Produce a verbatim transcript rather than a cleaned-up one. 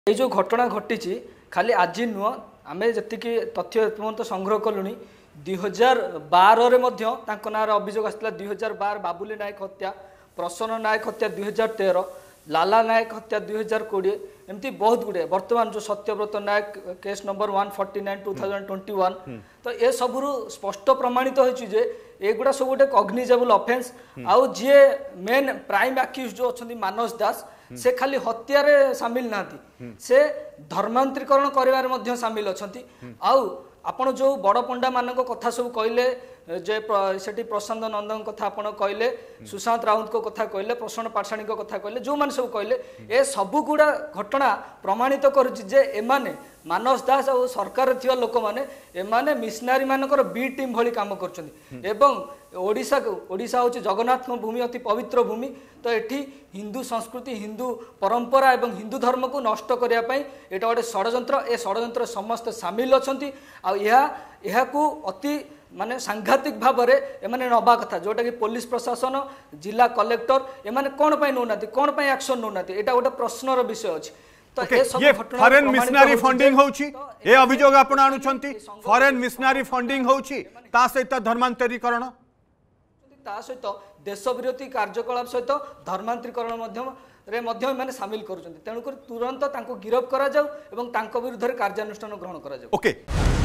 ये जो घटना घटी खाली आज नुह आम जी तथ्य एपर्यंत संग्रह कलुनी दुई हजार बार ना अभियोग आसाला दुई हजार बार बाबुली नायक हत्या प्रसन्न नायक हत्या दुई हजार तेरह लाला नायक हत्या दुई हजार कोड़े एमती बहुत गुड़े बर्तमान जो Satyavrat Nayak case number one forty nine two thousand twenty one तो ये सबू स्पष्ट प्रमाणित होजे एगुड़ा सब गोटे कग्निजेबल ऑफेंस आउ जी मेन प्राइम आक्यूज जो अच्छा मानस दास से खाली हत्यार सामिल ना से धर्मांतरीकरण कर सामिल अच्छा आउ आपण जो बड़ पंडा मान कथा सब कहले जे सेठी प्रशांत नंदन कथा आपण कहले सुशांत राउत को कथा कहले प्रसन्न पाठशाणी को कथा कहले जो माने सब कहले ए सबु गुड़ा घटना प्रमाणित करुचे एमाने मानस दास और सरकार थिवा लोक माने एमाने मिशनारी मानकर बी टीम भली काम करछन्ती एवं ओडिशा को ओडिशा होची जगन्नाथ भूमि अति पवित्र भूमि तो एठी हिंदू संस्कृति हिंदू परंपरा एवं हिंदू धर्म को नष्ट करिया पई एटा गोटे षडयंत्र ए षडयंत्र समस्त सामिल अछन्ती आ यहा यहा को अति माने सांघातिक भाव में नवा कथा जोटा कि पुलिस प्रशासन जिला कलेक्टर एमाने कोन पई नोनाती कोन पई एक्शन नोनाती एटा गोटे प्रश्नर विषय अछि तो okay, ये फॉरेन मिशनरी फंडिंग होउची ए अभियोग आपण आणुछंती फॉरेन मिशनरी फंडिंग होउची ता सहित धर्मांतरीकरण ता सहित देश विरोधी कार्यकलाप सहित धर्मांतरीकरण मध्यम रे मध्यम माने शामिल करूछंती तेणु कर तुरंत तांको गिरफ्त करा जाऊ एवं तांको विरुद्ध कार्यानुष्ठान ग्रहण करा जाऊ ओके okay.